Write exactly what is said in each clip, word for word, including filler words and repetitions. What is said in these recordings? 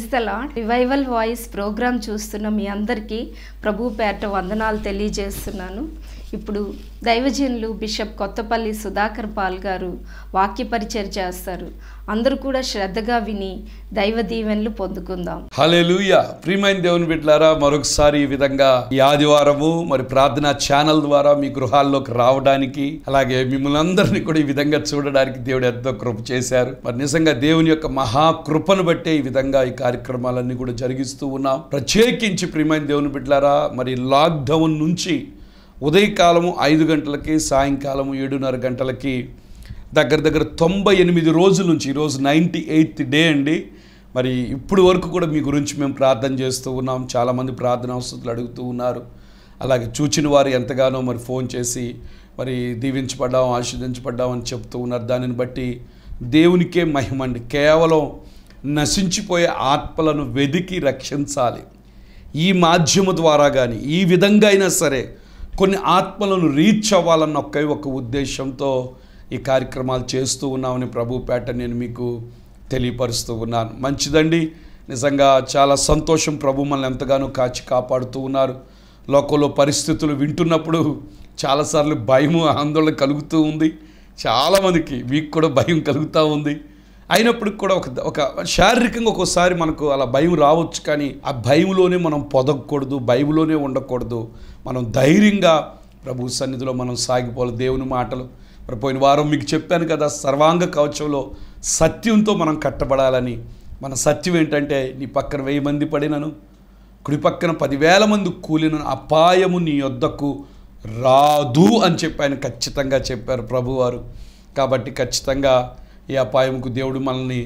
The lord. Revival voice program చూస్తున్న మీ అందరికీ ప్రభు పేట వందనాలు తెలియజేస్తున్నాను. ఇప్పుడు దైవజనులు బిషప్ కొత్తపల్లి సుధాకర్ పాల్ గారు వాక్య పరిచయం చేస్తారు. అందరూ కూడా శ్రద్ధగా విని దైవ దీవెనలు పొందుకుందాం. హల్లెలూయా. ప్రియమైన దేవుని బిడ్డలారా, మరొకసారి ఈ విధంగా ఈ ఆదివారము మరి ప్రార్థనా ఛానల్ ద్వారా మీ గృహాల్లోకి రావడానికి, అలాగే మిమ్మల్ని అందరినీ కూడా ఈ విధంగా చూడడానికి దేవుడు ఎంతో కృప చేశారు. మరి నిజంగా దేవుని యొక్క మహా కృపను బట్టే ఈ విధంగా ఈ కార్యక్రమాలన్నీ కూడా జరిగిస్తూ ఉన్నాం. ప్రత్యేకించి ప్రియమైన దేవుని బిడ్డలారా, మరి లాక్డౌన్ నుంచి ఉదయకాలము ఐదు గంటలకి, సాయంకాలము ఏడున్నర గంటలకి దగ్గర దగ్గర తొంభై ఎనిమిది రోజుల నుంచి ఈరోజు నైంటీ ఎయిత్ డే అండి. మరి ఇప్పుడు వరకు కూడా మీ గురించి మేము ప్రార్థన చేస్తూ ఉన్నాం. చాలామంది ప్రార్థన అవసరాలు అడుగుతూ ఉన్నారు. అలాగే చూచిన వారు ఎంతగానో మరి ఫోన్ చేసి మరి దీవించబడ్డాం, ఆశీర్వదించబడ్డాం అని చెప్తూ ఉన్నారు. దానిని బట్టి దేవునికే మహిమండి. కేవలం నశించిపోయే ఆత్మలను వెదికి రక్షించాలి. ఈ మాధ్యమ ద్వారా కానీ ఈ విధంగా అయినా సరే కొన్ని ఆత్మలను రీచ్ అవ్వాలన్న ఒకే ఒక ఉద్దేశంతో ఈ కార్యక్రమాలు చేస్తూ ఉన్నామని ప్రభు పేట నేను మీకు తెలియపరుస్తూ ఉన్నాను. మంచిదండి, నిజంగా చాలా సంతోషం. ప్రభు మనల్ని ఎంతగానో కాచి కాపాడుతూ ఉన్నారు. లోకంలో పరిస్థితులు వింటున్నప్పుడు చాలాసార్లు భయము, ఆందోళన కలుగుతూ ఉంది. చాలామందికి మీకు కూడా భయం కలుగుతూ ఉంది. అయినప్పటికి కూడా ఒక ఒక శారీరకంగా ఒక్కోసారి మనకు అలా భయం రావచ్చు. కానీ ఆ భయంలోనే మనం పొదగకూడదు, భయంలోనే ఉండకూడదు. మనం ధైర్యంగా ప్రభు సన్నిధిలో మనం సాగిపోవాలి. దేవుని మాటలు మరి పోయిన వారం మీకు చెప్పాను కదా, సర్వాంగ కవచంలో సత్యంతో మనం కట్టబడాలని. మన సత్యం ఏంటంటే, నీ పక్కన వెయ్యి మంది పడినను, కుడి పక్కన పదివేల మంది కూలినను అపాయము నీ యొద్దకు రాదు అని చెప్పి ఆయన ఖచ్చితంగా చెప్పారు ప్రభువారు. కాబట్టి ఖచ్చితంగా ఈ అపాయంకు దేవుడు మనల్ని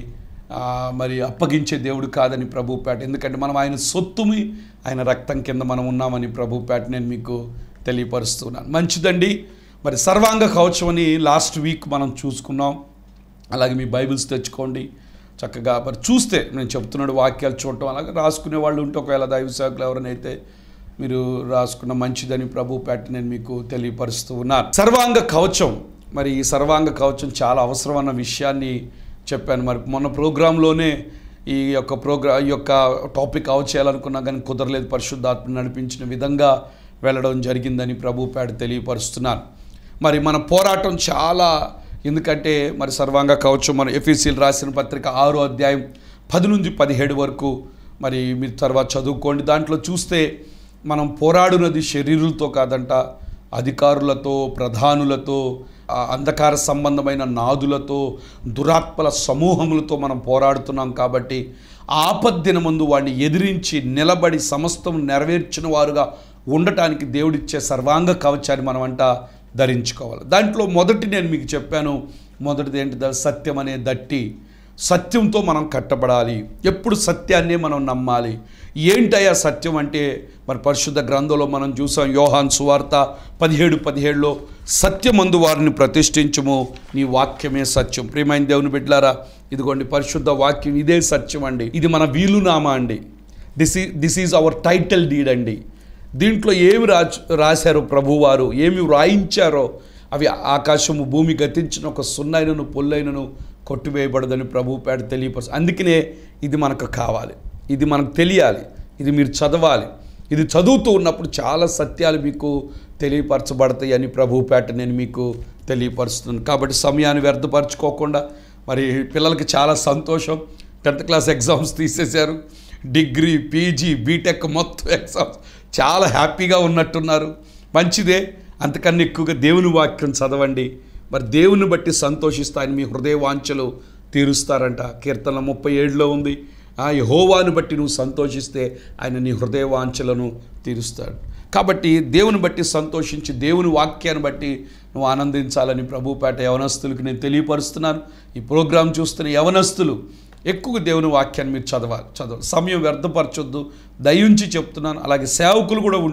మరి అప్పగించే దేవుడు కాదని ప్రభు పేట. ఎందుకంటే మనం ఆయన సొత్తుమి, ఆయన రక్తం కింద మనం ఉన్నామని ప్రభు పేట నేను మీకు తెలియపరుస్తున్నాను. మంచిదండి. మరి సర్వాంగ కవచం అని లాస్ట్ వీక్ మనం చూసుకున్నాం. అలాగే మీ బైబిల్స్ తెచ్చుకోండి చక్కగా. మరి చూస్తే నేను చెప్తున్నాడు వాక్యాలు చూడటం, అలాగే రాసుకునే వాళ్ళు ఉంటే ఒకవేళ దైవ సేవకులు ఎవరైనా మీరు రాసుకున్న మంచిదని ప్రభు పేట నేను మీకు తెలియపరుస్తూ ఉన్నాను. సర్వాంగ కవచం, మరి ఈ సర్వాంగ కవచం చాలా అవసరం అన్న విషయాన్ని చెప్పాను. మరి మొన్న ప్రోగ్రాంలోనే ఈ యొక్క ప్రోగ్రా ఈ యొక్క టాపిక్ కవర్ చేయాలనుకున్నా కానీ కుదరలేదు. పరిశుద్ధాత్మ నడిపించిన విధంగా వెళ్ళడం జరిగిందని ప్రభు పేట తెలియపరుస్తున్నాను. మరి మన పోరాటం చాలా, ఎందుకంటే మరి సర్వాంగ కవచం మన ఎఫెసీయులు రాసిన పత్రిక ఆరో అధ్యాయం పది నుంచి పదిహేడు వరకు మరి మీరు తర్వాత చదువుకోండి. దాంట్లో చూస్తే మనం పోరాడునది శరీరులతో కాదంట, అధికారులతో, ప్రధానులతో, అంధకార సంబంధమైన నాదులతో, దురాత్మల సమూహములతో మనం పోరాడుతున్నాం. కాబట్టి ఆపద్దినమందు వాడిని ఎదిరించి నిలబడి సమస్తం నెరవేర్చిన వారుగా ఉండటానికి దేవుడిచ్చే సర్వాంగ కవచాన్ని మనం అంట ధరించుకోవాలి. దాంట్లో మొదటి నేను మీకు చెప్పాను, మొదటిది ఏంటి? సత్యం అనే దట్టి. సత్యంతో మనం కట్టబడాలి. ఎప్పుడు సత్యాన్నే మనం నమ్మాలి. ఏంటయ్యా సత్యం అంటే, మరి పరిశుద్ధ గ్రంథంలో మనం చూసాం. యోహాను సువార్త పదిహేడు పదిహేడులో సత్యమందు వారిని ప్రతిష్ఠించుము, నీ వాక్యమే సత్యం. ప్రియమైన దేవుని బిడ్డలారా, ఇదిగోండి పరిశుద్ధ వాక్యం, ఇదే సత్యం అండి. ఇది మన వీలునామా అండి. దిస్ ఈ this is our title deed అండి. దీంట్లో ఏమి రా రాశారో ప్రభువారు, ఏమి వ్రాయించారో అవి ఆకాశము భూమి గతించిన ఒక సున్నైనను పొల్లైనను కొట్టివేయబడదని ప్రభు పేట తెలియపరచు. అందుకనే ఇది మనకు కావాలి, ఇది మనకు తెలియాలి, ఇది మీరు చదవాలి. ఇది చదువుతూ ఉన్నప్పుడు చాలా సత్యాలు మీకు తెలియపరచబడతాయి అని ప్రభు పేట నేను మీకు తెలియపరుస్తున్నాను. కాబట్టి సమయాన్ని వ్యర్థపరచుకోకుండా, మరి పిల్లలకి చాలా సంతోషం, టెన్త్ క్లాస్ ఎగ్జామ్స్ తీసేశారు. డిగ్రీ, పీజీ, బీటెక్ మొత్తం ఎగ్జామ్స్ చాలా హ్యాపీగా ఉన్నట్టున్నారు. మంచిదే. అంతకన్నా ఎక్కువగా దేవుని వాక్యం చదవండి. మరి దేవుని బట్టి సంతోషిస్తే ఆయన మీ హృదయ వాంఛలు తీరుస్తారంట. కీర్తన ముప్పై ఏడులో ఉంది, ఆ యెహోవాను బట్టి నువ్వు సంతోషిస్తే ఆయన నీ హృదయ వాంఛలను తీరుస్తాడు. కాబట్టి దేవుని బట్టి సంతోషించి దేవుని వాక్యాన్ని బట్టి నువ్వు ఆనందించాలని ప్రభు పేట యవనస్తులకు నేను తెలియపరుస్తున్నాను. ఈ ప్రోగ్రాం చూస్తున్న యవనస్తులు ఎక్కువ దేవుని వాక్యాన్ని మీరు చదవాలి చదవాలి సమయం వ్యర్థపరచొద్దు, దయించి చెప్తున్నాను. అలాగే సేవకులు కూడా ఉంటే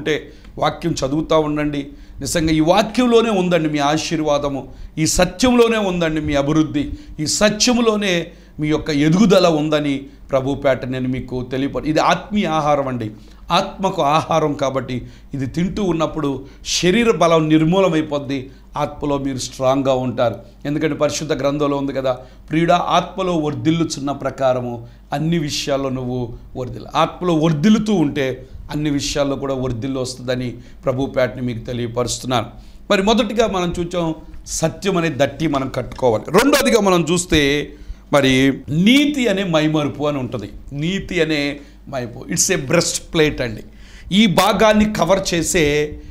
వాక్యం చదువుతూ ఉండండి. నిజంగా ఈ వాక్యంలోనే ఉందండి మీ ఆశీర్వాదము, ఈ సత్యంలోనే ఉందండి మీ అభివృద్ధి, ఈ సత్యములోనే మీ యొక్క ఎదుగుదల ఉందని ప్రభుపేట నేను మీకు తెలియప ఇది ఆత్మీయ ఆహారం అండి, ఆత్మకు ఆహారం. కాబట్టి ఇది తింటూ ఉన్నప్పుడు శరీర బలం నిర్మూలమైపోద్ది, ఆత్మలో మీరు స్ట్రాంగ్గా ఉంటారు. ఎందుకంటే పరిశుద్ధ గ్రంథంలో ఉంది కదా, ప్రియుడా ఆత్మలో వర్ధిల్లుచున్న ప్రకారము అన్ని విషయాల్లో నువ్వు వర్ధిల్లు. ఆత్మలో వర్ధిల్లుతూ ఉంటే అన్ని విషయాల్లో కూడా వర్ధిల్లు వస్తుందని ప్రభుపేటని మీకు తెలియపరుస్తున్నాను. మరి మొదటిగా మనం చూసాం సత్యం అనే దట్టి మనం కట్టుకోవాలి. రెండోదిగా మనం చూస్తే మరి నీతి అనే మైమరుపు అని ఉంటుంది. నీతి అనే మైపు ఇట్స్ ఏ బ్రెస్ట్ ప్లేట్ అండి. ఈ భాగాన్ని కవర్ చేసే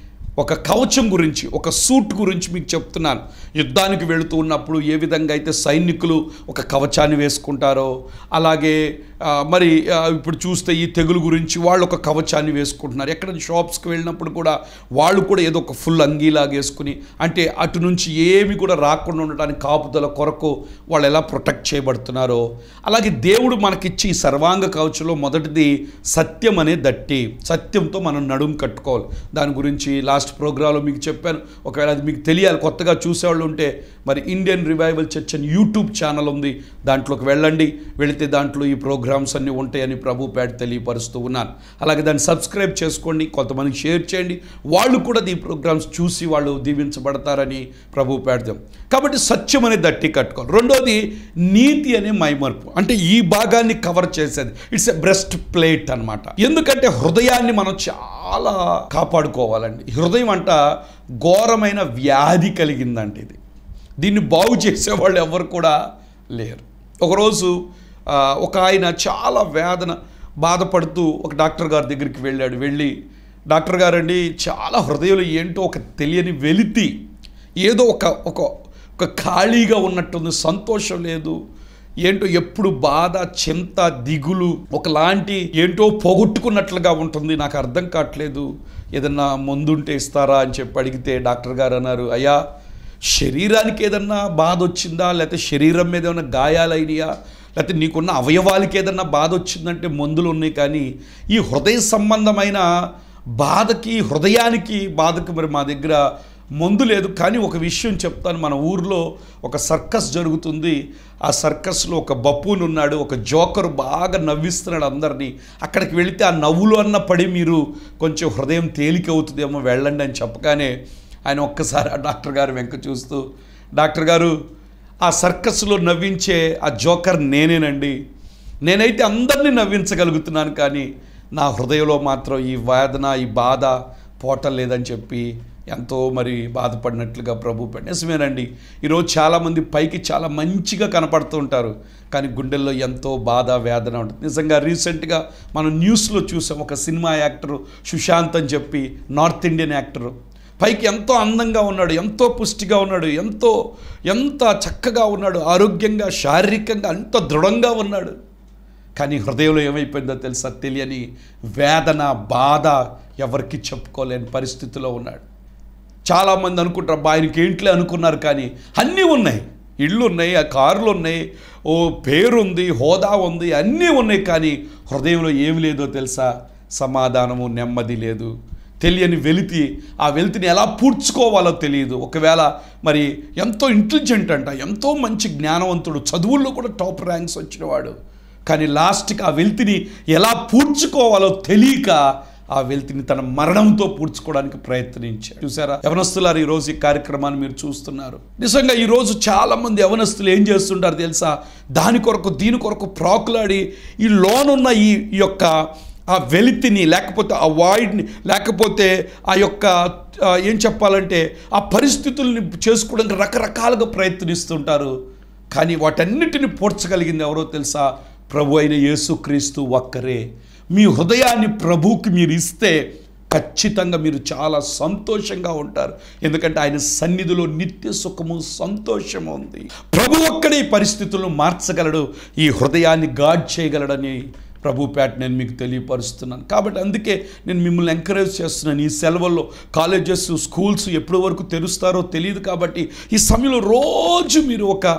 ఒక కవచం గురించి, ఒక సూట్ గురించి మీకు చెప్తున్నాను. యుద్ధానికి వెళుతూ ఉన్నప్పుడు ఏ విధంగా అయితే సైనికులు ఒక కవచాన్ని వేసుకుంటారో, అలాగే మరి ఇప్పుడు చూస్తే ఈ తెగులు గురించి వాళ్ళు ఒక కవచాన్ని వేసుకుంటున్నారు. ఎక్కడ షాప్స్కి వెళ్ళినప్పుడు కూడా వాళ్ళు కూడా ఏదో ఒక ఫుల్ అంగీలాగా వేసుకుని, అంటే అటు నుంచి ఏమి కూడా రాకుండా ఉండటానికి కాపుదల కొరకు వాళ్ళు ఎలా ప్రొటెక్ట్ చేయబడుతున్నారో, అలాగే దేవుడు మనకిచ్చి ఈ సర్వాంగ కవచంలో మొదటిది సత్యం అనే దట్టి. సత్యంతో మనం నడుము కట్టుకోవాలి. దాని గురించి లాస్ట్ ప్రోగ్రాంలో మీకు చెప్పాను. ఒకవేళ అది మీకు తెలియాలి, కొత్తగా చూసేవాళ్ళు ఉంటే మరి ఇండియన్ రివైవల్ చర్చ్ అని యూట్యూబ్ ఛానల్ ఉంది, దాంట్లోకి వెళ్ళండి. వెళితే దాంట్లో ఈ ప్రోగ్రామ్స్ అన్నీ ఉంటాయని ప్రభుపేట తెలియపరుస్తూ ఉన్నాను. అలాగే దాన్ని సబ్స్క్రైబ్ చేసుకోండి, కొంతమందికి షేర్ చేయండి, వాళ్ళు కూడా ఈ ప్రోగ్రామ్స్ చూసి వాళ్ళు దీవించబడతారని ప్రభుపేట. కాబట్టి సత్యం అనే దట్టి కట్టుకోవాలి. రెండోది నీతి అనే మైమర్పు, అంటే ఈ భాగాన్ని కవర్ చేసేది. ఇట్స్ ఎ బ్రెస్ట్ ప్లేట్ అనమాట. ఎందుకంటే హృదయాన్ని మనం చాలా కాపాడుకోవాలండి. హృదయం అంట ఘోరమైన వ్యాధి కలిగిందంటే ఇది, దీన్ని బాగు చేసేవాళ్ళు ఎవరు కూడా లేరు. ఒకరోజు ఒక ఆయన చాలా వేదన బాధపడుతూ ఒక డాక్టర్ గారి దగ్గరికి వెళ్ళాడు. వెళ్ళి డాక్టర్ గారండి చాలా హృదయంలో ఏంటో ఒక తెలియని వెలితి, ఏదో ఒక ఒక ఒక ఖాళీగా ఉన్నట్టుంది, సంతోషం లేదు, ఏంటో ఎప్పుడు బాధ, చింత, దిగులు, ఒకలాంటి ఏంటో పోగొట్టుకున్నట్లుగా ఉంటుంది, నాకు అర్థం కావట్లేదు, ఏదన్నా మందుంటే ఇస్తారా అని చెప్పి అడిగితే డాక్టర్ గారు అన్నారు, అయ్యా శరీరానికి ఏదన్నా బాధ వచ్చిందా, లేకపోతే శరీరం మీద ఏమైనా గాయాలైనయా, లేకపోతే నీకున్న అవయవాలకి ఏదన్నా బాధ వచ్చిందంటే మందులు ఉన్నాయి, కానీ ఈ హృదయ సంబంధమైన బాధకి, హృదయానికి బాధకి మరి మా దగ్గర మందు లేదు. కానీ ఒక విషయం చెప్తాను, మన ఊర్లో ఒక సర్కస్ జరుగుతుంది. ఆ సర్కస్లో ఒక బప్పూన్ ఉన్నాడు, ఒక జోకర్ బాగా నవ్విస్తున్నాడు అందరినీ. అక్కడికి వెళితే ఆ నవ్వులు అన్న పడి మీరు కొంచెం హృదయం తేలిక అవుతుందేమో, వెళ్ళండి అని చెప్పగానే ఆయన ఒక్కసారి ఆ డాక్టర్ గారు వెంక చూస్తూ, డాక్టర్ గారు ఆ సర్కస్లో నవ్వించే ఆ జోకర్ నేనేనండి, నేనైతే అందరినీ నవ్వించగలుగుతున్నాను, కానీ నా హృదయంలో మాత్రం ఈ వేదన, ఈ బాధ పోవటం లేదని చెప్పి ఎంతో మరి బాధపడినట్లుగా ప్రభు నిజమేనండి. ఈరోజు చాలామంది పైకి చాలా మంచిగా కనపడుతూ ఉంటారు, కానీ గుండెల్లో ఎంతో బాధ, వేదన ఉంటుంది. నిజంగా రీసెంట్గా మనం న్యూస్లో చూసాం, ఒక సినిమా యాక్టరు సుశాంత్ అని చెప్పి, నార్త్ ఇండియన్ యాక్టరు, పైకి ఎంతో అందంగా ఉన్నాడు, ఎంతో పుష్టిగా ఉన్నాడు, ఎంతో ఎంత చక్కగా ఉన్నాడు, ఆరోగ్యంగా, శారీరకంగా అంత దృఢంగా ఉన్నాడు, కానీ హృదయంలో ఏమైపోయిందో తెలుసా, తెలియని వేదన, బాధ, ఎవరికి చెప్పుకోలేని పరిస్థితిలో ఉన్నాడు. చాలామంది అనుకుంటారు ఆయనకి ఏంట్లే అనుకున్నారు, కానీ అన్నీ ఉన్నాయి, ఇళ్ళు ఉన్నాయి, ఆ కార్లు ఉన్నాయి, ఓ పేరుంది, హోదా ఉంది, అన్నీ ఉన్నాయి, కానీ హృదయంలో ఏమి లేదో తెలుసా, సమాధానము, నెమ్మది లేదు, తెలియని వెలితి. ఆ వెలితిని ఎలా పూడ్చుకోవాలో తెలియదు. ఒకవేళ మరి ఎంతో ఇంటెలిజెంట్ అంట, ఎంతో మంచి జ్ఞానవంతుడు, చదువుల్లో కూడా టాప్ ర్యాంక్స్ వచ్చినవాడు, కానీ లాస్ట్కి ఆ వెలితిని ఎలా పూడ్చుకోవాలో తెలియక ఆ వెలితిని తన మరణంతో పూడ్చుకోవడానికి ప్రయత్నించాడు. చూసారా యవనస్తులారు, ఈరోజు ఈ కార్యక్రమాన్ని మీరు చూస్తున్నారు. నిజంగా ఈరోజు చాలామంది యవనస్తులు ఏం చేస్తుంటారు తెలుసా, దాని కొరకు దీని కొరకు ప్రాకులాడి ఈ లోనున్న ఈ యొక్క ఆ వెలితిని, లేకపోతే ఆ వాయిడ్ని, లేకపోతే ఆ యొక్క ఏం చెప్పాలంటే ఆ పరిస్థితుల్ని చేసుకోవడానికి రకరకాలుగా ప్రయత్నిస్తుంటారు, కానీ వాటన్నిటిని పూడ్చగలిగింది ఎవరో తెలుసా, ప్రభు అయిన యేసుక్రీస్తు ఒక్కరే. మీ హృదయాన్ని ప్రభువుకి మీరు ఇస్తే ఖచ్చితంగా మీరు చాలా సంతోషంగా ఉంటారు, ఎందుకంటే ఆయన సన్నిధిలో నిత్య సుఖము, సంతోషము ఉంది. ప్రభు ఒక్కడే ఈ పరిస్థితులను మార్చగలడు, ఈ హృదయాన్ని గాడ్ చేయగలడని ప్రభుపేట నేను మీకు తెలియపరుస్తున్నాను. కాబట్టి అందుకే నేను మిమ్మల్ని ఎంకరేజ్ చేస్తున్నాను. ఈ సెలవుల్లో కాలేజెస్, స్కూల్స్ ఎప్పటి వరకు తెరుస్తారో తెలియదు, కాబట్టి ఈ సమయంలో రోజు మీరు ఒక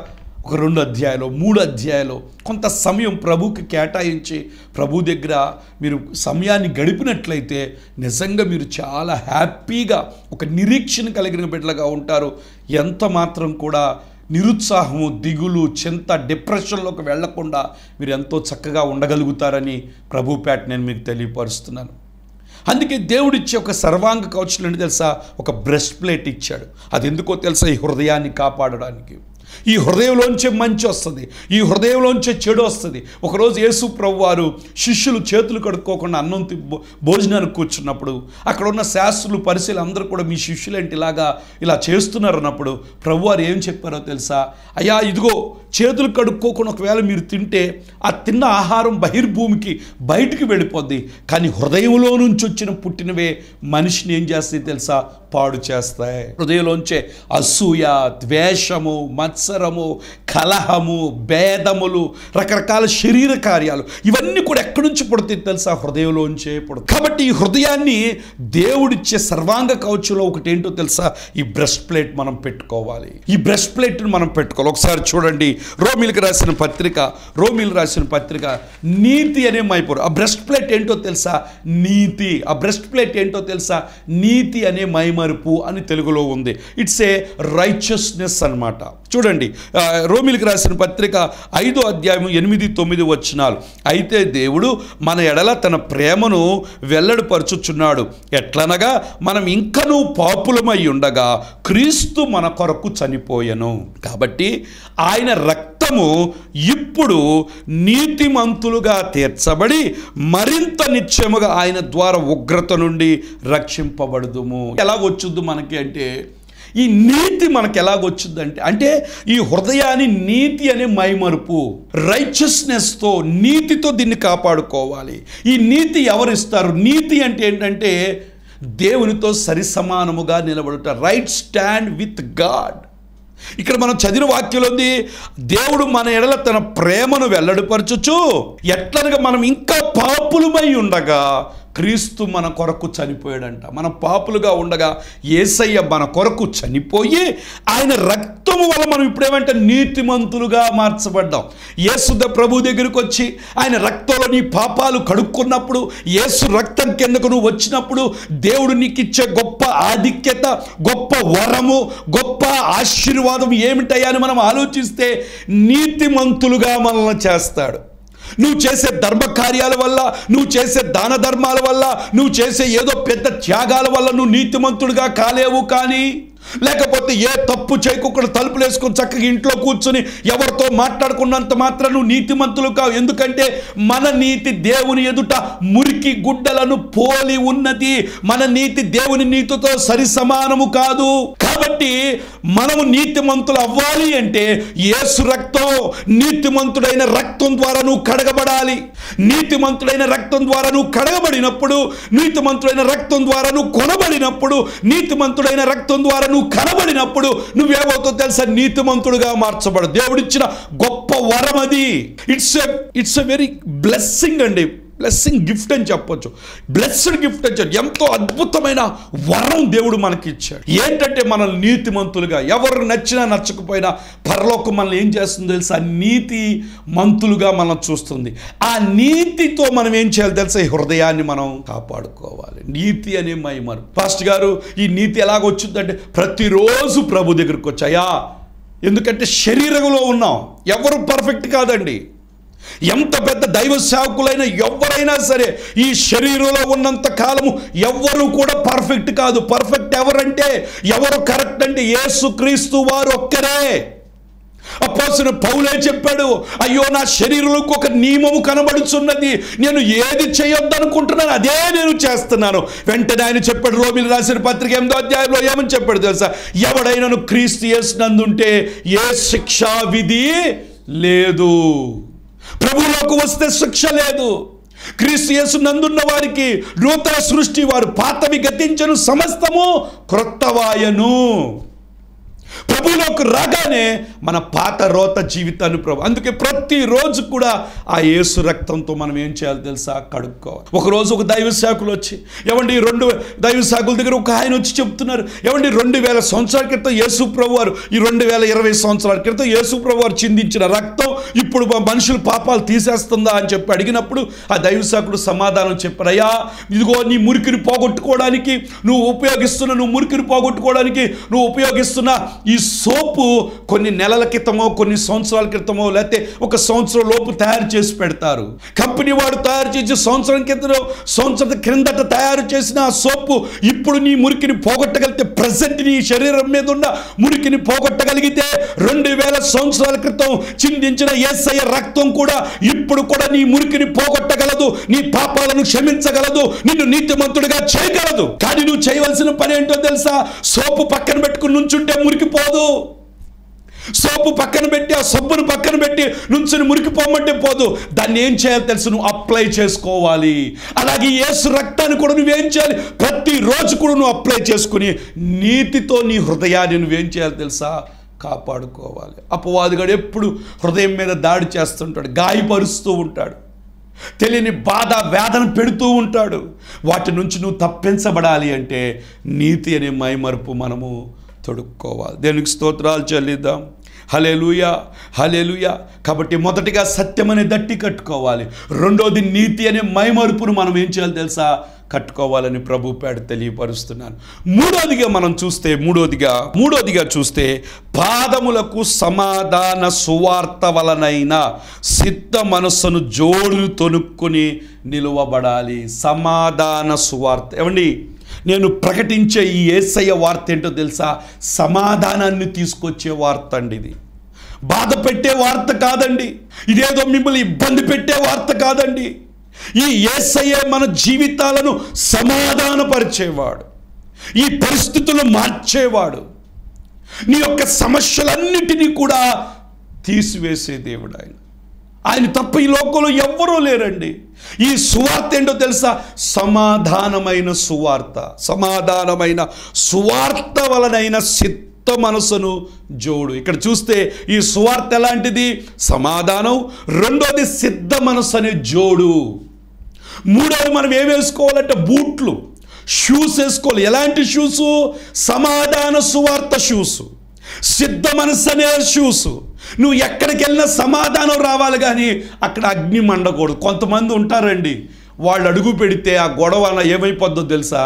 ఒక రెండు అధ్యాయాలు మూడు అధ్యాయాలు కొంత సమయం ప్రభుకి కేటాయించి ప్రభు దగ్గర మీరు సమయాన్ని గడిపినట్లయితే నిజంగా మీరు చాలా హ్యాపీగా ఒక నిరీక్షణ కలిగిన బిడ్డలుగా ఉంటారు. ఎంత మాత్రం కూడా నిరుత్సాహము, దిగులు, చింత, డిప్రెషన్లోకి వెళ్లకుండా మీరు ఎంతో చక్కగా ఉండగలుగుతారని ప్రభుపేట నేను మీకు తెలియపరుస్తున్నాను. అందుకే దేవుడిచ్చే ఒక సర్వాంగ కవచం ఏంటి తెలుసా? ఒక బ్రెస్ట్ ప్లేట్ ఇచ్చాడు. అది ఎందుకో తెలుసా? ఈ హృదయాన్ని కాపాడడానికి. ఈ హృదయంలోంచే మంచి వస్తుంది, ఈ హృదయంలోంచే చెడు వస్తుంది. ఒకరోజు యేసు ప్రభు వారు శిష్యులు చేతులు కడుక్కోకుండా అన్నం భోజనానికి కూర్చున్నప్పుడు అక్కడ ఉన్న శాస్త్రులు, పరిశీలు అందరూ కూడా మీ శిష్యులేంటి ఇలాగా ఇలా చేస్తున్నారు అన్నప్పుడు ప్రభు వారు ఏం చెప్పారో తెలుసా? అయ్యా ఇదిగో చేతులు కడుక్కోకుండా ఒకవేళ మీరు తింటే ఆ తిన్న ఆహారం బహిర్భూమికి బయటికి వెళ్ళిపోద్ది, కానీ హృదయంలో నుంచి వచ్చిన పుట్టినవే మనిషిని ఏం చేస్తాయి తెలుసా? పాడు చేస్తాయి. హృదయంలోంచే అసూయ, ద్వేషము, మత్సరము, కలహము, భేదములు, రకరకాల శరీర కార్యాలు ఇవన్నీ కూడా ఎక్కడి నుంచి పుడతాయి తెలుసా? హృదయంలోంచే పుడతాయి. కాబట్టి ఈ హృదయాన్ని దేవుడిచ్చే సర్వాంగ కవచంలో ఒకటి ఏంటో తెలుసా? ఈ బ్రెస్ట్ ప్లేట్ మనం పెట్టుకోవాలి. ఈ బ్రెస్ట్ ప్లేట్ని మనం పెట్టుకోవాలి. ఒకసారి చూడండి, రోమిలకు రాసిన పత్రిక రోమిలు రాసిన పత్రిక నీతి అనే మైపూరు. ఆ బ్రెస్ట్ ప్లేట్ ఏంటో తెలుసా? నీతి. ఆ బ్రెస్ట్ ప్లేట్ ఏంటో తెలుసా? నీతి అనే మైమరుపు అని తెలుగులో ఉంది. ఇట్స్ ఏ రైచియస్నెస్ అన్నమాట. చూడండి, రోమిలకు రాసిన పత్రిక ఐదో అధ్యాయం ఎనిమిది తొమ్మిది వచనాలు. అయితే దేవుడు మన ఎడల తన ప్రేమను వెల్లడిపరచుచున్నాడు. ఎట్లనగా మనం ఇంకనూ పాపులమై ఉండగా క్రీస్తు మన కొరకు చనిపోయెను. కాబట్టి ఆయన రక్తము ఇప్పుడు నీతిమంతులుగా తీర్చబడి మరింత నిశ్చయముగా ఆయన ద్వారా ఉగ్రత నుండి రక్షింపబడుదుము. ఎలాగొచ్చుద్దు మనకి అంటే, ఈ నీతి మనకు ఎలాగొచ్చుద్దంటే అంటే ఈ హృదయాన్ని నీతి అనే మైమరుపు, రైచియస్నెస్తో, నీతితో దీన్ని కాపాడుకోవాలి. ఈ నీతి ఎవరిస్తారు? నీతి అంటే ఏంటంటే దేవునితో సరి సమానముగా నిలబడుట, రైట్ స్టాండ్ విత్ గాడ్. ఇక్కడ మనం చదివిన వాక్యంలో ఉంది, దేవుడు మన ఎడల తన ప్రేమను వెల్లడిపరచుచు ఎట్లనగా మనం ఇంకా పాపులమై ఉండగా క్రీస్తు మన కొరకు చనిపోయాడంట. మనం పాపులుగా ఉండగా యేసయ్య మన కొరకు చనిపోయి ఆయన రక్తము వల్ల మనం ఇప్పుడేమంటే నీతిమంతులుగా మార్చబడ్డాం. యేసు ప్రభు దగ్గరికి వచ్చి ఆయన రక్తంలో నీ పాపాలు కడుక్కున్నప్పుడు, యేసు రక్తం కిందకు నువ్వు వచ్చినప్పుడు దేవుడు నీకు ఇచ్చే గొప్ప ఆధిక్యత, గొప్ప వరము, గొప్ప ఆశీర్వాదం ఏమిటయ్యా అని మనం ఆలోచిస్తే నీతిమంతులుగా మనల్ని చేస్తాడు. నువ్వు చేసే ధర్మ కార్యాల వల్ల, నువ్వు చేసే దాన ధర్మాల వల్ల, నువ్వు చేసే ఏదో పెద్ద త్యాగాల వల్ల నువ్వు నీతిమంతుడిగా కాలేవు. కానీ లేకపోతే ఏ తప్పు చేయకుండా తలుపులు వేసుకొని చక్కగా ఇంట్లో కూర్చొని ఎవరితో మాట్లాడుకున్నంత మాత్రం నువ్వు నీతిమంతులు కావు. ఎందుకంటే మన నీతి దేవుని ఎదుట మురికి గుడ్డలను పోలి ఉన్నది. మన నీతి దేవుని నీతితో సరి సమానము కాదు. కాబట్టి మనము నీతిమంతులు అవ్వాలి అంటే యేసు రక్తం, నీతిమంతుడైన రక్తం ద్వారా నువ్వు కడగబడాలి. నీతిమంతుడైన రక్తం ద్వారా నువ్వు కడగబడినప్పుడు, నీతిమంతుడైన రక్తం ద్వారా నువ్వు కొనబడినప్పుడు, నీతిమంతుడైన రక్తం ద్వారా నువ్వు కనబడినప్పుడు నువ్వేమవుతో తెలుసా? నీతిమంతుడుగా మార్చబడు. దేవుడిచ్చిన గొప్ప వరం అది. It's it's a very blessing అండి. బ్లెస్సింగ్ గిఫ్ట్ అని చెప్పొచ్చు, బ్లెస్డ్ గిఫ్ట్ అని చెప్పచ్చు. ఎంతో అద్భుతమైన వరం దేవుడు మనకి ఇచ్చాడు. ఏంటంటే మనల్ని నీతిమంతులుగా, ఎవరు నచ్చినా నచ్చకపోయినా పరలోకం మనల్ని ఏం చేస్తుందో తెలుసా? నీతి మంతులుగా మనం చూస్తుంది. ఆ నీతితో మనం ఏం చేయాలి తెలుసా? ఈ హృదయాన్ని మనం కాపాడుకోవాలి. నీతి అనే మైమరు. పాస్టర్ గారు ఈ నీతి ఎలాగొచ్చిందంటే ప్రతిరోజు ప్రభు దగ్గరికి వచ్చాయా, ఎందుకంటే శరీరంలో ఉన్నాం, ఎవరు పర్ఫెక్ట్ కాదండి. ఎంత పెద్ద దైవ సేవకులైనా ఎవరైనా సరే ఈ శరీరంలో ఉన్నంత కాలము ఎవ్వరూ కూడా పర్ఫెక్ట్ కాదు. పర్ఫెక్ట్ ఎవరంటే, ఎవరు కరెక్ట్ అంటే యేసుక్రీస్తు వారు ఒక్కరే. అపోస్తలుడు పౌలే చెప్పాడు, అయ్యో నా శరీరంలో ఒక నియమము కనబడుచున్నది, నేను ఏది చేయొద్దనుకుంటున్నాను అదే నేను చేస్తున్నాను. వెంటనే ఆయన చెప్పాడు, రోమిలు రాసిన పత్రిక ఎనిమిదో అధ్యాయంలో ఏమని చెప్పాడు తెలుసా? ఎవడైనాను క్రీస్తు యేసునందుంటే ఏ శిక్షా విధి లేదు. ప్రభువులోకి వస్తే శిక్ష లేదు. క్రీస్తు యేసు నందున్న వారికి నూతన సృష్టి, వారు పాతవి గతించను, సమస్తము క్రొత్తవాయను. ప్రభువులోకి రాగానే మన పాత రోత జీవితాన్ని ప్రభు అందుకే ప్రతిరోజు కూడా ఆ యేసు రక్తంతో మనం ఏం చేయాలి తెలుసా? కడుక్కోవాలి. ఒకరోజు ఒక దైవ సేవకులు వచ్చి, ఏమండి రెండు దైవ సేవకుల దగ్గర ఒక ఆయన వచ్చి చెప్తున్నారు, ఏమండి రెండు వేల సంవత్సరాల క్రితం యేసు ప్రభు వారు ఈ రెండు వేల ఇరవై సంవత్సరాల క్రితం యేసు ప్రభు వారు చిందించిన రక్తం ఇప్పుడు మనుషుల పాపాలు తీసేస్తుందా అని చెప్పి అడిగినప్పుడు ఆ దైవ సేవకుడు సమాధానం చెప్పారు, అయ్యా ఇదిగో నీ మురికిని పోగొట్టుకోవడానికి నువ్వు ఉపయోగిస్తున్న నువ్వు మురికిని పోగొట్టుకోవడానికి నువ్వు ఉపయోగిస్తున్న ఈ సోపు కొన్ని నెలల క్రితమో కొన్ని సంవత్సరాల క్రితమో లేకపోతే ఒక సంవత్సరం లోపు తయారు చేసి పెడతారు. కంపెనీ వాడు తయారు చేసి సంవత్సరం క్రితం సంవత్సరం క్రిందట తయారు చేసిన ఆ సోపు ఇప్పుడు నీ మురికిని పోగొట్టగలిగితే, ప్రజెంట్ నీ శరీరం మీద ఉన్న మురికిని పోగొట్టగలిగితే, రెండు వేల సంవత్సరాల క్రితం చిందించిన యేసయ్య రక్తం కూడా ఇప్పుడు కూడా నీ మురికిని పోగొట్టగలదు, నీ పాపాలను క్షమించగలదు, నిన్ను నీతిమంతుడిగా చేయగలదు. కానీ నువ్వు చేయవలసిన పని ఏంటో తెలుసా? సోపు పక్కన పెట్టుకుని నుంచుంటే మురికిపోదు. సోపు పక్కన పెట్టి ఆ సబ్బును పక్కన పెట్టి నుంచుని మురికిపోమంటే పోదు. దాన్ని ఏం చేయాలి తెలుసు? నువ్వు అప్లై చేసుకోవాలి. అలాగే యేసు రక్తాన్ని కూడా నువ్వేం చేయాలి? ప్రతిరోజు కూడా నువ్వు అప్లై చేసుకుని నీతితో నీ హృదయాన్ని నువ్వేం చేయాలి తెలుసా? కాపాడుకోవాలి. అపవాదిగాడు ఎప్పుడు హృదయం మీద దాడి చేస్తుంటాడు, గాయపరుస్తూ ఉంటాడు, తెలియని బాధ వేదన పెడుతూ ఉంటాడు. వాటి నుంచి నువ్వు తప్పించబడాలి అంటే నీతి అనే మైమరుపు మనము తొడుక్కోవాలి. దేవునికి స్తోత్రాలు చెల్లిద్దాం. హల్లెలూయా, హల్లెలూయా. కాబట్టి మొదటిగా సత్యం అనే దట్టి కట్టుకోవాలి. రెండోది నీతి అనే మైమరుపును మనం ఏం చేయాలి తెలుసా? కట్టుకోవాలని ప్రభు పేడ తెలియపరుస్తున్నాను. మూడోదిగా మనం చూస్తే మూడోదిగా మూడోదిగా చూస్తే పాదములకు సమాధాన సువార్త వలనైన సిద్ధ మనస్సును జోడు తొనుక్కుని నిలువబడాలి. సమాధాన సువార్త. ఏమండి, నేను ప్రకటించే ఈ యేసయ్య వార్త ఏంటో తెలుసా? సమాధానాన్ని తీసుకొచ్చే వార్త అండి. ఇది బాధ పెట్టే వార్త కాదండి, ఇదేదో మిమ్మల్ని ఇబ్బంది పెట్టే వార్త కాదండి. ఈ యేసయ్య మన జీవితాలను సమాధానపరిచేవాడు, ఈ పరిస్థితులు మార్చేవాడు, నీ యొక్క సమస్యలన్నిటినీ కూడా తీసివేసే దేవుడు ఆయన. ఆయన తప్ప ఈ లోకంలో ఎవ్వరూ లేరండి. ఈ సువార్త ఏంటో తెలుసా? సమాధానమైన సువార్త. సమాధానమైన సువార్త వలనైన సిద్ధ మనసును జోడు. ఇక్కడ చూస్తే ఈ సువార్త ఎలాంటిది? సమాధానం. రెండోది సిద్ధ మనసు అనే జోడు. మూడోది మనం ఏం వేసుకోవాలంటే బూట్లు, షూస్ వేసుకోవాలి. ఎలాంటి షూసు? సమాధాన సువార్త షూసు, సిద్ధ మనసు అనే షూసు. నువ్వు ఎక్కడికి వెళ్ళినా సమాధానం రావాలి, కానీ అక్కడ అగ్ని మండకూడదు. కొంతమంది ఉంటారండి, వాళ్ళు అడుగు పెడితే ఆ గొడవ ఏమైపోద్దో తెలుసా?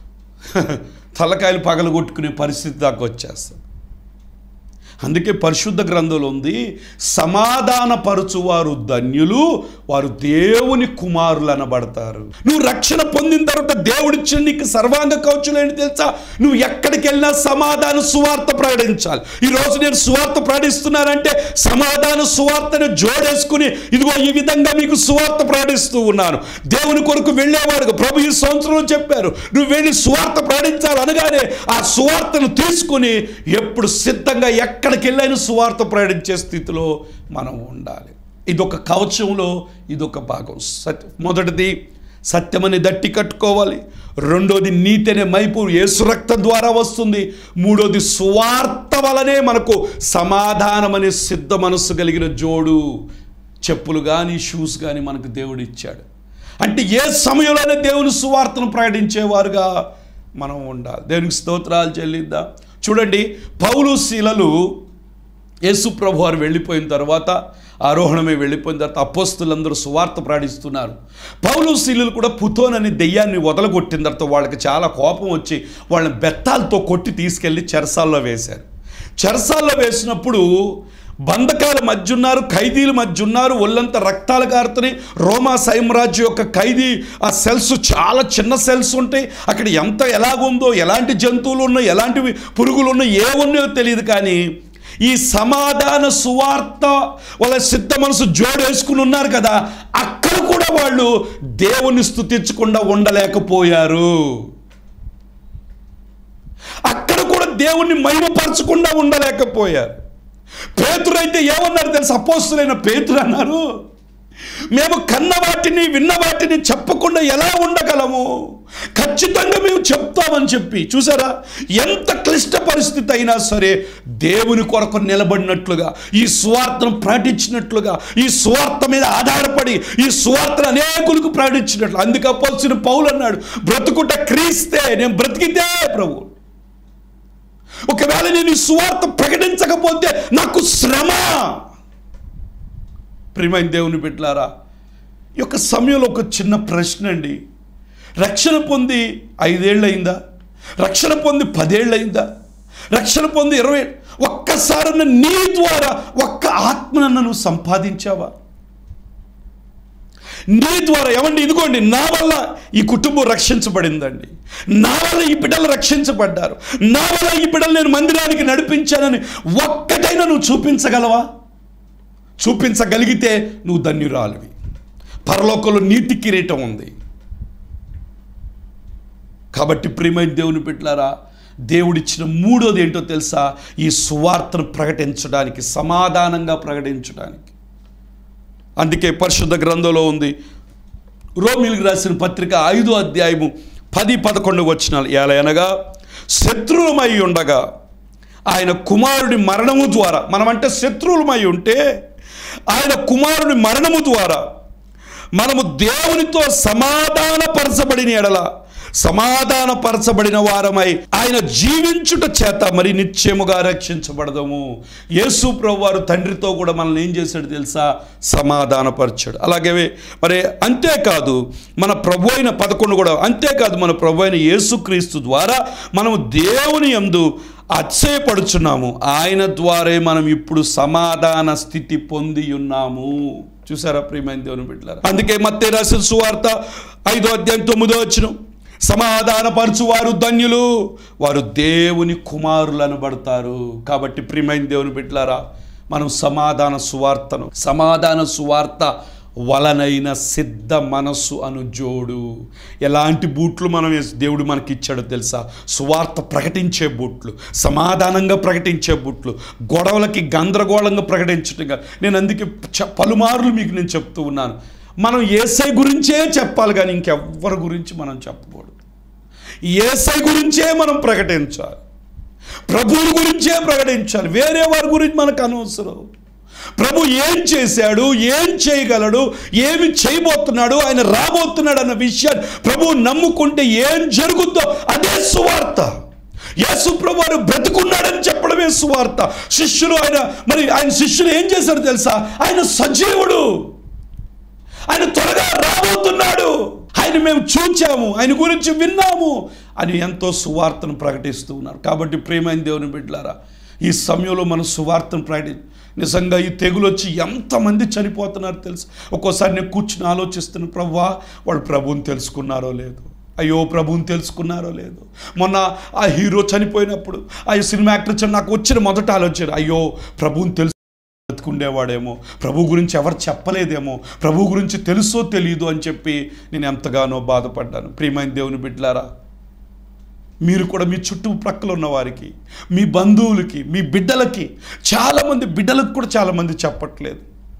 తలకాయలు పగలగొట్టుకునే పరిస్థితి దాకా వచ్చేస్తుంది. అందుకే పరిశుద్ధ గ్రంథంలో ఉంది, సమాధానపరచువారు ధన్యులు, వారు దేవుని కుమారులు అనబడతారు. నువ్వు రక్షణ పొందిన తర్వాత దేవుడిచ్చిన నీకు సర్వాంగ కవచం ఏంటి తెలుసా? నువ్వు ఎక్కడికి వెళ్ళినా సమాధాన సువార్త ప్రకటించాలి. ఈరోజు నేను సువార్త ప్రకటిస్తున్నానంటే సమాధాన సువార్తను జోడేసుకుని ఇదిగో ఈ విధంగా మీకు సువార్త ప్రకటిస్తూ ఉన్నాను. దేవుని కొరకు వెళ్ళేవాడు ప్రభు ఈ సంవత్సరంలో చెప్పారు, నువ్వు వెళ్ళి సువార్త ప్రకటించాలి అనగానే ఆ సువార్తను తీసుకుని ఎప్పుడు సిద్ధంగా ఎక్కడికి వెళ్ళైనా సువార్త ప్రకటించే స్థితిలో మనం ఉండాలి. ఇదొక కవచంలో ఇదొక భాగం. సత్య మొదటిది సత్యమని దట్టి కట్టుకోవాలి. రెండోది నీతి అనే మైపు యేసు రక్తం ద్వారా వస్తుంది. మూడోది సువార్త వలనే మనకు సమాధానం అనే సిద్ధ మనస్సు కలిగిన జోడు చెప్పులు కానీ షూస్ కానీ మనకు దేవుడు ఇచ్చాడు. అంటే ఏ సమయంలోనే దేవుని సువార్తను ప్రకటించేవారుగా మనం ఉండాలి. దేవునికి స్తోత్రాలు చెల్లిద్దాం. చూడండి, పౌలు శీలలు యేసు ప్రభు వారు వెళ్ళిపోయిన తర్వాత, ఆరోహణమే వెళ్ళిపోయిన తర్వాత అపోస్తులందరూ సువార్త ప్రకటిస్తున్నారు. పౌలు శీలలు కూడా పుతోన్ అనే దెయ్యాన్ని వదలగొట్టిన తర్వాత వాళ్ళకి చాలా కోపం వచ్చి వాళ్ళని బెత్తాలతో కొట్టి తీసుకెళ్ళి చెరసాల్లో వేశారు. చెరసాల్లో వేసినప్పుడు బంధకాల మధ్య ఉన్నారు, ఖైదీల మధ్య ఉన్నారు, ఒళ్ళంతా రక్తాలు కారుతున్నాయి. రోమా సామ్రాజ్యం యొక్క ఖైదీ ఆ సెల్స్ చాలా చిన్న సెల్స్ ఉంటాయి. అక్కడ ఎంత ఎలాగుందో, ఎలాంటి జంతువులు ఉన్నాయో, ఎలాంటివి పురుగులు ఉన్నాయో, ఏ ఉన్నాయో తెలియదు. కానీ ఈ సమాధాన సువార్త వాళ్ళ సిద్ధ మనసు జోడేసుకుని ఉన్నారు కదా, అక్కడ కూడా వాళ్ళు దేవుని స్తుతించకుండా ఉండలేకపోయారు. అక్కడ కూడా దేవుణ్ణి మహిమపరచకుండా ఉండలేకపోయారు. పేతురు అయితే ఏమన్నారు తెలుసు? అపోస్తులైన పేతురు అన్నారు, మేము కన్న వాటిని విన్న వాటిని చెప్పకుండా ఎలా ఉండగలము? ఖచ్చితంగా మేము చెప్తామని చెప్పి, చూసారా, ఎంత క్లిష్ట పరిస్థితి అయినా సరే దేవుని కొరకు నిలబడినట్లుగా, ఈ సువార్తను ప్రకటించినట్లుగా, ఈ సువార్త మీద ఆధారపడి ఈ సువార్తను అనేకులకు ప్రకటించినట్లు. అందుకే అపోస్తలుడైన పౌలు అన్నాడు, బ్రతుకుట క్రీస్తే, నేను బ్రతికితే ప్రభు. ఒకవేళ నేను ఈ సువార్త ప్రకటించకపోతే నాకు శ్రమ. ప్రియమైన దేవుని బిడ్డలారా, ఈ యొక్క సమయంలో ఒక చిన్న ప్రశ్న అండి. రక్షణ పొంది ఐదేళ్ళు అయిందా? రక్షణ పొంది పదేళ్ళు అయిందా? రక్షణ పొంది ఇరవై ఒక్కసారన్న నీ ద్వారా ఒక్క ఆత్మనన్న నువ్వు సంపాదించావా? నీ ద్వారా ఏమండి, ఇదిగోండి, నా వల్ల ఈ కుటుంబం రక్షించబడిందండి, నా వల్ల ఈ బిడ్డలు రక్షించబడ్డారు, నా వల్ల ఈ బిడ్డలు నేను మందిరానికి నడిపించానని ఒక్కటైనా నువ్వు చూపించగలవా? చూపించగలిగితే నువ్వు ధన్యురాలివి. పరలోకంలో నీతి కిరీటం ఉంది. కాబట్టి ప్రియమైన దేవుని బిడ్డలారా, దేవుడిచ్చిన మూడోది ఏంటో తెలుసా? ఈ సువార్తను ప్రకటించడానికి, సమాధానంగా ప్రకటించడానికి. అందుకే పరిశుద్ధ గ్రంథంలో ఉంది, రోమీయులకు రాసిన పత్రిక ఐదో అధ్యాయము పది పదకొండు వచనాలు. ఎలాగనగా శత్రువులమై ఉండగా ఆయన కుమారుడి మరణము ద్వారా, మనమంటే శత్రువులమై ఉంటే ఆయన కుమారుడి మరణము ద్వారా మనము దేవునితో సమాధానపరచబడిన ఎడల సమాధానపరచబడిన వారమై ఆయన జీవించుట చేత మరి నిత్యముగా రక్షించబడదము. యేసు ప్రభువారు తండ్రితో కూడా మనల్ని ఏం చేశాడు తెలుసా? సమాధానపరిచాడు. అలాగే మరి అంతేకాదు మన ప్రభు అయిన పదకొండు కూడా అంతేకాదు మన ప్రభు అయిన యేసుక్రీస్తు ద్వారా మనము దేవుని యందు అతిశయపడుచున్నాము. ఆయన ద్వారే మనం ఇప్పుడు సమాధాన స్థితి పొంది ఉన్నాము. చూసారా ప్రియమైన దేవుని బిడ్డలారా? అందుకే మత్తయి రాసిన సువార్త ఐదో అధ్యాయం తొమ్మిదో వచనం, సమాధానపరచువారు ధన్యులు, వారు దేవుని కుమారులు అనబడతారు. కాబట్టి ప్రియమైన దేవుని బిడ్డలారా, మనం సమాధాన సువార్తను, సమాధాన సువార్త వలనైన సిద్ధ మనస్సు అను జోడు. ఎలాంటి బూట్లు మనం దేవుడు మనకి ఇచ్చాడో తెలుసా? సువార్త ప్రకటించే బూట్లు, సమాధానంగా ప్రకటించే బూట్లు, గొడవలకి గందరగోళంగా ప్రకటించటంగా. నేను అందుకే పలుమార్లు మీకు నేను చెప్తూ ఉన్నాను, మనం యేసై గురించే చెప్పాలి కానీ ఇంకెవ్వరి గురించి మనం చెప్పకూడదు. యేసై గురించే మనం ప్రకటించాలి, ప్రభువు గురించే ప్రకటించాలి. వేరే వారి గురించి మనకు అనవసరం. ప్రభు ఏం చేశాడు, ఏం చేయగలడు, ఏమి చేయబోతున్నాడు, ఆయన రాబోతున్నాడు అన్న విషయాన్ని ప్రభువు నమ్ముకుంటే ఏం జరుగుద్దో అదే సువార్త. యేసు ప్రభువు బ్రతుకున్నాడని చెప్పడమే సువార్త. శిష్యులు ఆయన మరి ఆయన శిష్యులు ఏం చేశారు తెలుసా? ఆయన సజీవుడు, ఆయన త్వరగా రాబోతున్నాడు, ఆయన మేము చూచాము, ఆయన గురించి విన్నాము అని ఎంతో సువార్తను ప్రకటిస్తూ ఉన్నారు. కాబట్టి ప్రియమైన దేవుని బిడ్డలారా, ఈ సమయంలో మనం సువార్తను ప్రకటి నిజంగా ఈ తెగులు వచ్చి ఎంతమంది చనిపోతున్నారు తెలుసు. ఒక్కోసారి నేను కూర్చుని ఆలోచిస్తున్నాను, ప్రభువా వాళ్ళు ప్రభువుని తెలుసుకున్నారో లేదు, అయ్యో ప్రభువుని తెలుసుకున్నారో లేదు. మొన్న ఆ హీరో చనిపోయినప్పుడు ఆ సినిమా యాక్టర్ చని నాకు వచ్చిన మొదట ఆలోచన, అయ్యో ప్రభువుని తెలుసు బతుకుండేవాడేమో, ప్రభు గురించి ఎవరు చెప్పలేదేమో, ప్రభు గురించి తెలుసో తెలియదు అని చెప్పి నేను ఎంతగానో బాధపడ్డాను. ప్రియమైన దేవుని బిడ్డలారా, మీరు కూడా మీ చుట్టుప్రక్కల ఉన్న వారికి, మీ బంధువులకి, మీ బిడ్డలకి, చాలామంది బిడ్డలకు కూడా చాలామంది చెప్పట్లేదు.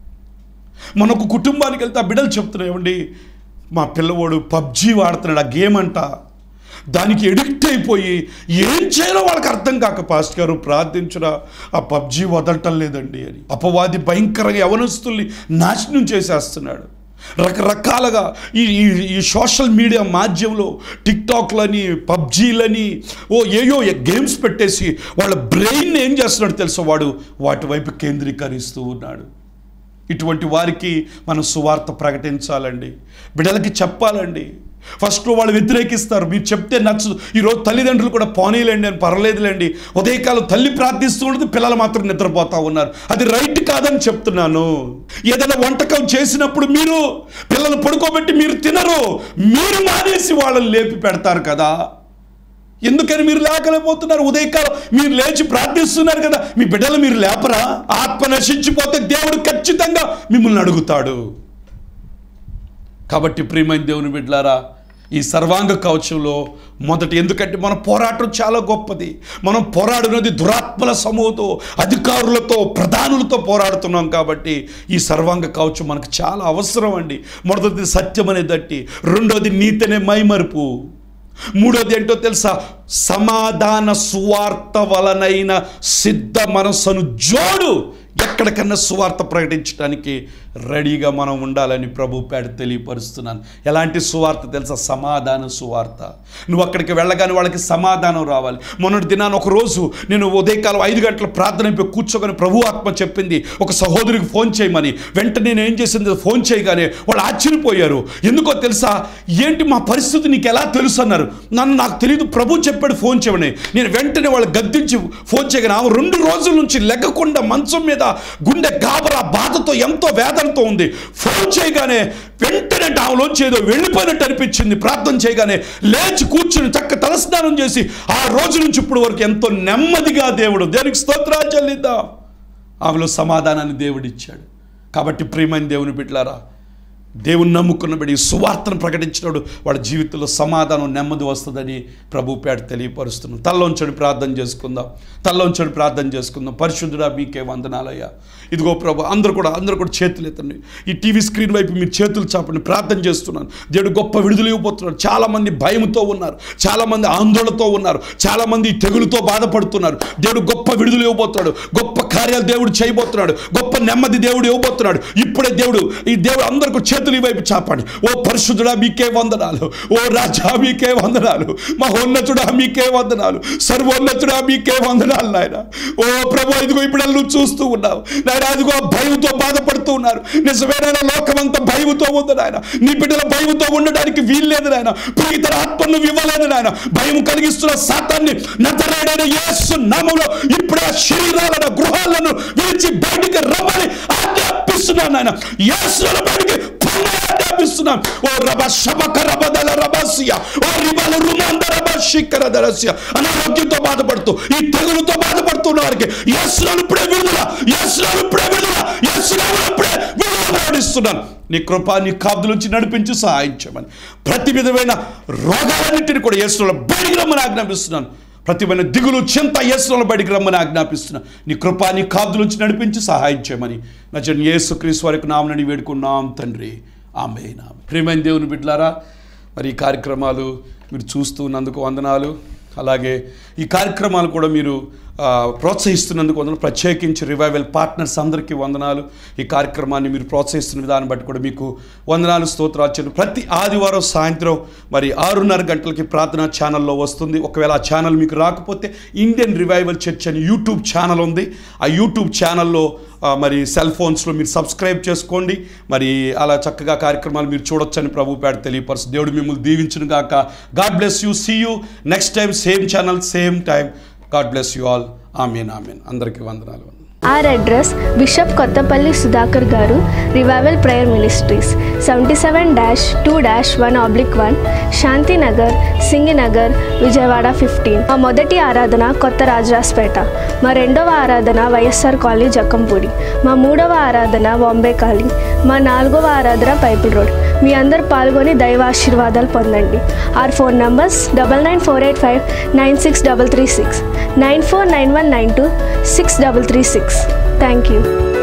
మనకు కుటుంబానికి వెళ్తే ఆ బిడ్డలు చెప్తున్నాయి, ఏమండి మా పిల్లవాడు పబ్జీ వాడుతున్నాడు, ఆ గేమ్ అంట, దానికి ఎడిక్ట్ అయిపోయి ఏం చేయాలో వాళ్ళకి అర్థం కాక పాస్టర్ గారు ప్రార్థించరా, ఆ పబ్జీ వదలటం లేదండి అని. అపవాది భయంకరంగా యవనస్తుల్ని నాశనం చేసేస్తున్నాడు. రకరకాలుగా ఈ ఈ సోషల్ మీడియా మాధ్యమంలో టిక్టాక్లని, పబ్జీలని, ఓ ఏయో గేమ్స్ పెట్టేసి వాళ్ళ బ్రెయిన్ ఏం చేస్తున్నాడు తెలుసా? వాడు వాటి వైపు కేంద్రీకరిస్తూ ఉన్నాడు. ఇటువంటి వారికి మనం సువార్త ప్రకటించాలండి, బిడ్డలకి చెప్పాలండి. ఫస్ట్ వాళ్ళు వ్యతిరేకిస్తారు, మీరు చెప్తే నచ్చదు. ఈరోజు తల్లిదండ్రులు కూడా పోనీలేండి అని, పర్లేదులేండి, ఉదయకాలం తల్లి ప్రార్థిస్తూ ఉంటుంది, పిల్లలు మాత్రం నిద్రపోతూ ఉన్నారు. అది రైట్ కాదని చెప్తున్నాను. ఏదైనా వంటకం చేసినప్పుడు మీరు పిల్లలు పడుకోబెట్టి మీరు తినరు, మీరు మానేసి వాళ్ళని లేపి పెడతారు కదా. ఎందుకని మీరు లేకలేకపోతున్నారు? ఉదయకాలం మీరు లేచి ప్రార్థిస్తున్నారు కదా, మీ బిడ్డలు మీరు లేపరా? ఆత్మ నశించిపోతే దేవుడు ఖచ్చితంగా మిమ్మల్ని అడుగుతాడు. కాబట్టి ప్రియమైన దేవుని బిడ్డలారా, ఈ సర్వాంగ కవచంలో మొదటి, ఎందుకంటే మన పోరాటం చాలా గొప్పది. మనం పోరాడినది దురాత్మల సమూహంతో, అధికారులతో, ప్రధానులతో పోరాడుతున్నాం. కాబట్టి ఈ సర్వాంగ కవచం మనకు చాలా అవసరం అండి. మొదటిది సత్యం అనే దట్టి, రెండోది నీతి అనే మైమరుపు, మూడోది ఏంటో తెలుసా? సమాధాన సువార్త వలనైన సిద్ధ మనస్సును జోడు. ఎక్కడికన్నా సువార్త ప్రకటించడానికి రెడీగా మనం ఉండాలని ప్రభు పేట తెలియపరుస్తున్నాను. ఎలాంటి సువార్త తెలుసా? సమాధాన సువార్త. నువ్వు అక్కడికి వెళ్ళగానే వాళ్ళకి సమాధానం రావాలి. మొన్నటి దినాన్ని ఒకరోజు నేను ఉదయకాలం ఐదు గంటల ప్రార్థన అయిపోయి కూర్చోగానే ప్రభు ఆత్మ చెప్పింది ఒక సహోదరికి ఫోన్ చేయమని. వెంటనే నేను ఏం చేసింది, ఫోన్ చేయగానే వాళ్ళు ఆశ్చర్యపోయారు. ఎందుకో తెలుసా? ఏంటి మా పరిస్థితి నీకు ఎలా తెలుసు అన్నారు. నన్ను నాకు తెలియదు, ప్రభు చెప్పాడు ఫోన్ చేయమని. నేను వెంటనే వాళ్ళు గద్దించి ఫోన్ చేయగానే ఆమె రెండు రోజుల నుంచి లెగ్గకుండా మంచం మీద గుండె గాబరా బాధతో ఎంతో వేదనతో ఉంది. ఫోన్ చేయగానే వెంటనే ఆమెలోంచి ఏదో వెళ్ళిపోయినట్టు అనిపించింది. ప్రార్థన చేయగానే లేచి కూర్చుని చక్క తలస్నానం చేసి ఆ రోజు నుంచి ఇప్పుడు వరకు ఎంతో నెమ్మదిగా దేవుడు దేవునికి స్తోత్రాలు చెల్లిద్దాం. ఆమెలో సమాధానాన్ని దేవుడు ఇచ్చాడు. కాబట్టి ప్రియమైన దేవుని బిడ్డలారా, దేవుని నమ్ముకున్న బిడ్డ ఈ సువార్తను ప్రకటించినప్పుడు వాళ్ళ జీవితంలో సమాధానం నెమ్మది వస్తుందని ప్రభు పేట తెలియపరుస్తున్నాం. తల్లోంచని ప్రార్థన చేసుకుందాం. తల్లోంచని ప్రార్థన చేసుకుందాం. పరిశుద్ధుడా మీకే వందనాలయ్యా. ఇదిగో ప్రభు అందరూ కూడా అందరూ కూడా చేతులు ఎత్తండి. ఈ టీవీ స్క్రీన్ వైపు మీరు చేతులు చాపండి. ప్రార్థన చేస్తున్నాను. దేవుడు గొప్ప విడుదల ఇవ్వబోతున్నాడు. చాలామంది భయంతో ఉన్నారు, చాలామంది ఆందోళనతో ఉన్నారు, చాలామంది తెగులుతో బాధపడుతున్నారు. దేవుడు గొప్ప విడుదల ఇవ్వబోతున్నాడు. గొప్ప కార్యాలు దేవుడు చేయబోతున్నాడు. గొప్ప నెమ్మది దేవుడు ఇవ్వబోతున్నాడు. ఇప్పుడే దేవుడు ఈ దేవుడు అందరికీ చేతులు వైపు చాపండి. ఓ పరిశుద్ధుడా మీకే వందనాలు. ఓ రాజా మీకే వందనాలు. మహోన్నతుడా మీకే వందనాలు. సర్వోన్నతుడా మీకే వందనాలు నాయన. ఓ ప్రభు ఇదిగో ఇప్పుడు నువ్వు చూస్తూ ఉన్నావు నాయన. అదిగో భయంతో బాధపడుతూ ఉన్నారు. నిజమేనా? లోకమంతా భయంతో ఉంది నాయన. నీ బిడ్డల భయంతో ఉండడానికి వీల్లేదు నాయన. పీతర ఆత్మను ఇవ్వలేదు నాయన. భయం కలిగిస్తున్న సాతాన్ని నజరేయుడైన యేసు నామములో ఇప్పుడే శరీరాలను గృహాలను విడిచి బయటికి రమ్మని ఆజ్ఞాపిస్తున్నాను నాయన. యేసుల బయటికి ఆజ్ఞాపిస్తున్నాను. ఓ రబ శబక రబదల రబసియా ఓ రిబల రుమంద రబ శిఖర దరసియా అనారోగ్యంతో బాధపడుతూ ఈ తెగులుతో బాధపడుతున్న వారికి యేసును ఇప్పుడే విడుదల, యేసును ఇప్పుడే విడుదల, యేసును ఇప్పుడే విడుదల ప్రకటిస్తున్నాను. నీ కృప నీ కాపుదల నుంచి నడిపించి సహాయం చేయమని ప్రతి విధమైన రోగాలన్నింటినీ కూడా యేసులో బయటికి రమ్మని ఆజ్ఞాపిస్తున్నాను. ప్రతి విధమైన దిగులు చింత యేసులో బయటికి రమ్మని ఆజ్ఞాపిస్తున్నాను. నీ కృప నీ కాపుదల నుంచి నడిపించి సహాయం చేయమని నజరేయుడైన యేసుక్రీస్తు వారికి నామమున వేడుకున్నాం తండ్రి. ఆమేన్. ప్రియమైన దేవుని బిడ్డలారా, మరి ఈ కార్యక్రమాలు మీరు చూస్తున్నందుకు వందనాలు. అలాగే ఈ కార్యక్రమాలు కూడా మీరు ప్రోత్సహిస్తున్నందుకు వందనాలు. ప్రత్యేకించి రివైవల్ పార్ట్నర్స్ అందరికీ వందనాలు. ఈ కార్యక్రమాన్ని మీరు ప్రోత్సహిస్తున్న విధానం బట్టి కూడా మీకు వందనాలు, స్తోత్రాలు. ప్రతి ఆదివారం సాయంత్రం మరి ఆరున్నర గంటలకి ప్రార్థనా ఛానల్లో వస్తుంది. ఒకవేళ ఆ ఛానల్ మీకు రాకపోతే ఇండియన్ రివైవల్ చర్చ్ అని యూట్యూబ్ ఛానల్ ఉంది. ఆ యూట్యూబ్ ఛానల్లో మరి సెల్ ఫోన్స్లో మీరు సబ్స్క్రైబ్ చేసుకోండి. మరి అలా చక్కగా కార్యక్రమాలు మీరు చూడొచ్చని ప్రభు పేట తెలియపరుస్తూ దేవుడు మిమ్మల్ని దీవించును గాక. God bless you. See you next time, same channel, same time. God bless you all. Amen. Amen. అందరికీ వందనాలు. Our address, Bishop Kottapalli Sudhakar Garu, Revival Prayer Ministries, seventy-seven dash two dash one oblique one, Shanti Nagar, Singhi Nagar, Vijayawada fifteen. మా మొదటి ఆరాధన కొత్త రాజరాజపేట. మా రెండవ ఆరాధన YSR colony Jakkampudi. మా మూడవ ఆరాధన బాంబే కాలనీ. మా నాలుగవ ఆరాధన పైపుల్ రోడ్. మీ అందరు పాల్గొని దైవ ఆశీర్వాదాలు పొందండి. Our phone numbers double nine four eight five nine six double three six, nine four nine one nine two six double three six. Thank you.